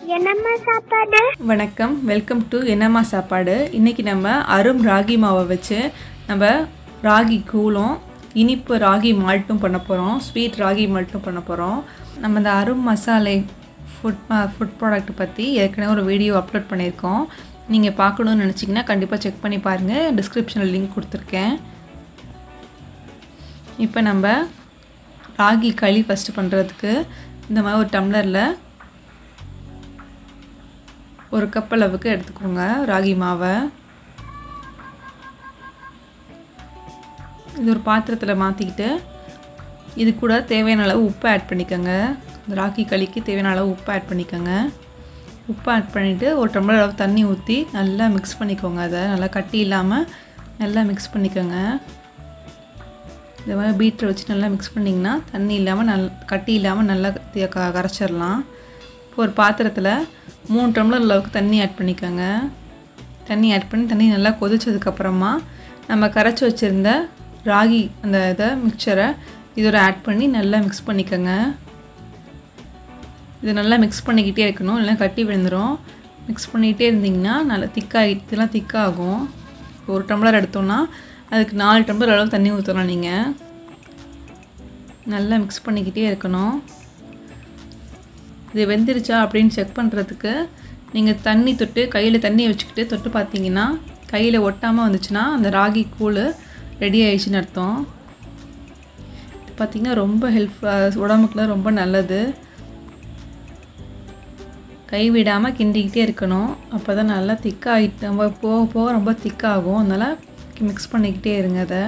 என்னம்மா சாப்பாடு? வணக்கம், வெல்கம் டு என்னம்மா சாப்பாடு. இன்றைக்கி நம்ம அரும் ராகி மாவை வச்சு நம்ம ராகி கூழும் இனிப்பு ராகி மால்ட்டும் பண்ண போகிறோம். ஸ்வீட் ராகி மால்ட்டும் பண்ண போகிறோம். நம்ம இந்த அரும் மசாலை ஃபுட் ப்ராடக்ட் பற்றி ஏற்கனவே ஒரு வீடியோ அப்லோட் பண்ணியிருக்கோம். நீங்கள் பார்க்கணுன்னு நினச்சிங்கன்னா கண்டிப்பாக செக் பண்ணி பாருங்கள். டிஸ்கிரிப்ஷனில் லிங்க் கொடுத்துருக்கேன். இப்போ நம்ம ராகி களி ஃபஸ்ட்டு பண்ணுறதுக்கு இந்த மாதிரி ஒரு டம்ளரில் ஒரு கப் அளவுக்கு எடுத்துக்கோங்க ராகி மாவை. இது ஒரு பாத்திரத்தில் மாற்றிக்கிட்டு இது கூட தேவையான அளவு உப்பு ஆட் பண்ணிக்கோங்க. ராகி களிக்கு தேவையான அளவு உப்பு ஆட் பண்ணிக்கோங்க. உப்பு ஆட் பண்ணிவிட்டு ஒரு டம்ளர் அளவு தண்ணி ஊற்றி நல்லா மிக்ஸ் பண்ணிக்கோங்க. அதை நல்லா கட்டி இல்லாமல் நல்லா மிக்ஸ் பண்ணிக்கோங்க. இந்த மாதிரி பீட்டரை வச்சு நல்லா மிக்ஸ் பண்ணிங்கன்னா தண்ணி இல்லாமல் கட்டி இல்லாமல் நல்லா கரைச்சிடலாம். இப்போ ஒரு பாத்திரத்தில் 3 டம்ளர் அளவுக்கு தண்ணி ஆட் பண்ணிக்கோங்க. தண்ணி ஆட் பண்ணி தண்ணி நல்லா கொதிச்சதுக்கப்புறமா நம்ம கரைச்சி வச்சுருந்த ராகி இதை மிக்சரை இதோட ஆட் பண்ணி நல்லா மிக்ஸ் பண்ணிக்கோங்க. இது நல்லா மிக்ஸ் பண்ணிக்கிட்டே இருக்கணும், இல்லைனா கட்டி விழுந்துடும். மிக்ஸ் பண்ணிக்கிட்டே இருந்திங்கன்னா நல்லா இதெல்லாம் திக்காகும். ஒரு டம்ளர் எடுத்தோன்னா அதுக்கு 4 டம்ளர் அளவு தண்ணி ஊற்றலாம். நீங்கள் நல்லா மிக்ஸ் பண்ணிக்கிட்டே இருக்கணும். இது வெந்துருச்சா அப்படின்னு செக் பண்ணுறதுக்கு நீங்கள் தண்ணி தொட்டு கையில் தண்ணியை வச்சுக்கிட்டு தொட்டு பார்த்தீங்கன்னா கையில் ஒட்டாமல் வந்துச்சுன்னா அந்த ராகி கூழ் ரெடி ஆயிடுச்சுன்னு அர்த்தம். இது பார்த்திங்கன்னா ரொம்ப உடம்புக்குலாம் ரொம்ப நல்லது. கைவிடாமல் கிண்டிக்கிட்டே இருக்கணும். அப்போ தான் நல்லா திக்காகிட்டு நம்ம போக போக ரொம்ப திக்காகும். அதனால் மிக்ஸ் பண்ணிக்கிட்டே இருங்க. அதை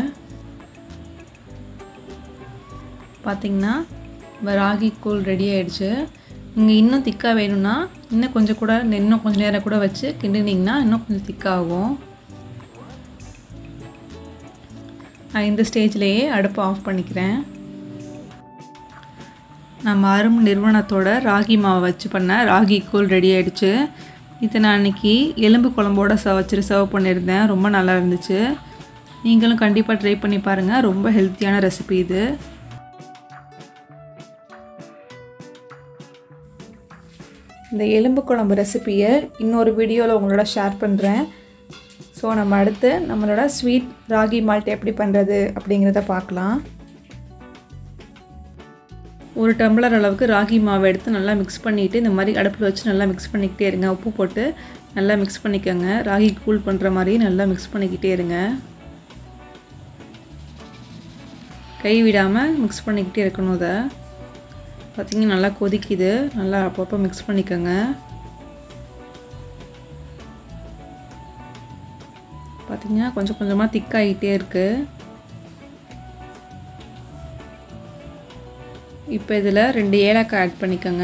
பார்த்திங்கன்னா ராகி கூழ் ரெடி ஆகிடுச்சு. நீங்கள் இன்னும் திக்காக வேணும்னா இன்னும் கொஞ்சம் நேரம் கூட வச்சு கிண்டினிங்கன்னா இன்னும் கொஞ்சம் திக்காகும். நான் இந்த ஸ்டேஜ்லேயே அடுப்பை ஆஃப் பண்ணிக்கிறேன். நம்ம அரும் நிறுவனத்தோட ராகி மாவை வச்சு பண்ண ராகி கூழ் ரெடி ஆகிடுச்சு. இதை நான் அன்றைக்கி எலும்பு குழம்போட வச்சுட்டு சர்வ் பண்ணியிருந்தேன். ரொம்ப நல்லா இருந்துச்சு. நீங்களும் கண்டிப்பாக ட்ரை பண்ணி பாருங்கள். ரொம்ப ஹெல்த்தியான ரெசிபி இது. இந்த எலும்பு குழம்பு ரெசிப்பியை இன்னொரு வீடியோவில் உங்களோட ஷேர் பண்ணுறேன். ஸோ நம்ம அடுத்து நம்மளோட ஸ்வீட் ராகி மால்ட் எப்படி பண்ணுறது அப்படிங்கிறத பார்க்கலாம். ஒரு டம்ளர் அளவுக்கு ராகி மாவை எடுத்து நல்லா மிக்ஸ் பண்ணிவிட்டு இந்த மாதிரி அடுப்பில் வச்சு நல்லா மிக்ஸ் பண்ணிக்கிட்டே இருங்க. உப்பு போட்டு நல்லா மிக்ஸ் பண்ணிக்கோங்க. ராகி கூழ் பண்ணுற மாதிரி நல்லா மிக்ஸ் பண்ணிக்கிட்டே இருங்க. கை விடாமல் மிக்ஸ் பண்ணிக்கிட்டே இருக்கணும். அதை பார்த்திங்கன்னா நல்லா கொதிக்குது. நல்லா அப்பப்போ மிக்ஸ் பண்ணிக்கோங்க. பார்த்திங்கன்னா கொஞ்சம் கொஞ்சமாக திக்காகிட்டே இருக்குது. இப்போ இதில் 2 ஏலக்காய் ஆட் பண்ணிக்கோங்க.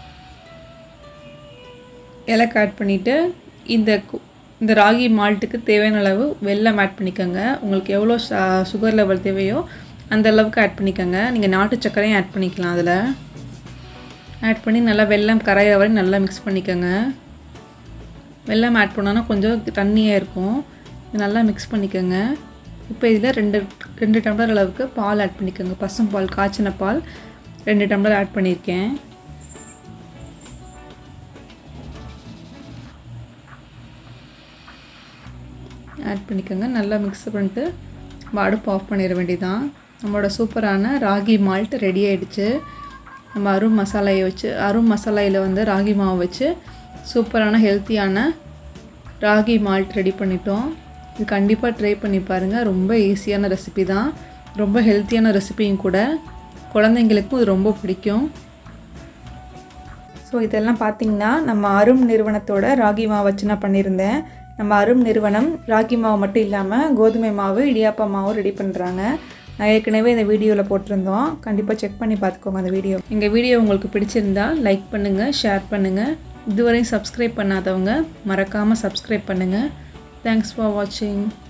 ஏலக்காய் ஆட் பண்ணிவிட்டு இந்த ராகி மால்ட்டுக்கு தேவையான அளவு வெல்லம் ஆட் பண்ணிக்கோங்க. உங்களுக்கு எவ்வளோ சுகர் லெவல் தேவையோ அந்த அளவுக்கு ஆட் பண்ணிக்கோங்க. நீங்கள் நாட்டு சர்க்கரையும் ஆட் பண்ணிக்கலாம். அதில் ஆட் பண்ணி நல்லா வெல்லம் கரையிற வரை நல்லா மிக்ஸ் பண்ணிக்கோங்க. வெல்லம் ஆட் பண்ணோன்னா கொஞ்சம் தண்ணியாக இருக்கும். இது நல்லா மிக்ஸ் பண்ணிக்கோங்க. இப்போ இதில் 2 டம்ளர் அளவுக்கு பால் ஆட் பண்ணிக்கோங்க. பசும் பால், காய்ச்சின பால் 2 டம்ளர் ஆட் பண்ணியிருக்கேன். ஆட் பண்ணிக்கோங்க. நல்லா மிக்ஸ் பண்ணிட்டு நம்ம அடுப்பு ஆஃப் பண்ணிட வேண்டியதான். நம்மளோட சூப்பரான ராகி மால்ட் ரெடி ஆகிடுச்சு. நம்ம அரும் மசாலையில் ராகி மாவை வச்சு சூப்பரான ஹெல்த்தியான ராகி மால்ட் ரெடி பண்ணிட்டோம். இது கண்டிப்பாக ட்ரை பண்ணி பாருங்கள். ரொம்ப ஈஸியான ரெசிபி தான், ரொம்ப ஹெல்த்தியான ரெசிபியும் கூட. குழந்தைங்களுக்கும் இது ரொம்ப பிடிக்கும். ஸோ இதெல்லாம் பார்த்திங்கன்னா நம்ம அரும் நிறுவனத்தோட ராகி மாவு வச்சு நான் பண்ணியிருந்தேன். நம்ம அரும் நிறுவனம் ராகி மாவு மட்டும் இல்லாமல் கோதுமை மாவு, இடியாப்பா மாவும் ரெடி பண்ணுறாங்க. நான் ஏற்கனவே இந்த வீடியோவில் போட்டிருந்தோம். கண்டிப்பாக செக் பண்ணி பார்த்துக்கோங்க அந்த வீடியோ. எங்கள் வீடியோ உங்களுக்கு பிடிச்சிருந்தால் லைக் பண்ணுங்கள், ஷேர் பண்ணுங்கள். இதுவரையும் சப்ஸ்கிரைப் பண்ணாதவங்க மறக்காமல் சப்ஸ்கிரைப் பண்ணுங்கள். தேங்க்ஸ் ஃபார் வாட்சிங்.